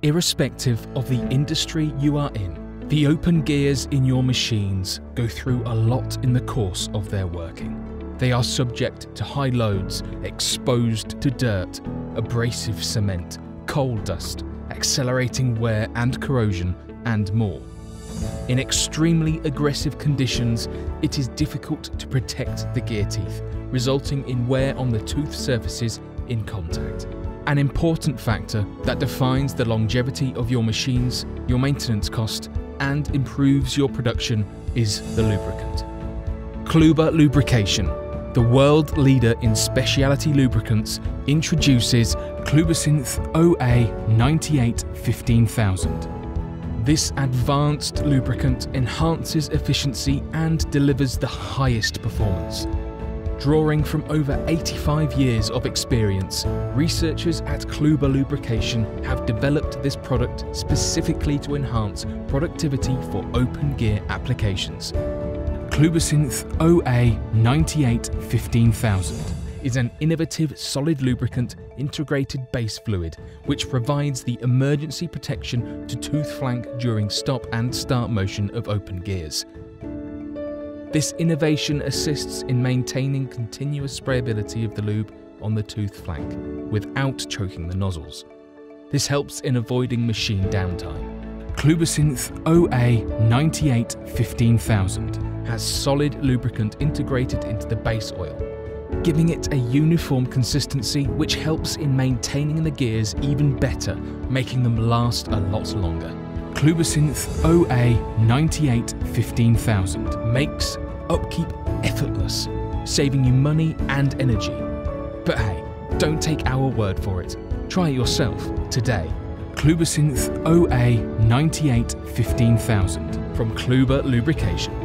Irrespective of the industry you are in, the open gears in your machines go through a lot in the course of their working. They are subject to high loads, exposed to dirt, abrasive cement, coal dust, accelerating wear and corrosion, and more. In extremely aggressive conditions, it is difficult to protect the gear teeth, resulting in wear on the tooth surfaces in contact. An important factor that defines the longevity of your machines, your maintenance cost, and improves your production is the lubricant. Klüber Lubrication, the world leader in speciality lubricants, introduces Klübersynth OA 98-15000. This advanced lubricant enhances efficiency and delivers the highest performance. Drawing from over 85 years of experience, researchers at Klüber Lubrication have developed this product specifically to enhance productivity for open gear applications. Klübersynth OA 98-15000 is an innovative solid lubricant integrated base fluid which provides the emergency protection to tooth flank during stop and start motion of open gears. This innovation assists in maintaining continuous sprayability of the lube on the tooth flank without choking the nozzles. This helps in avoiding machine downtime. Klübersynth OA 98-15000 has solid lubricant integrated into the base oil, giving it a uniform consistency which helps in maintaining the gears even better, making them last a lot longer. Klübersynth OA 98-15000 makes upkeep effortless, saving you money and energy. But hey, don't take our word for it. Try it yourself today. Klübersynth OA 98-15000 from Klüber Lubrication.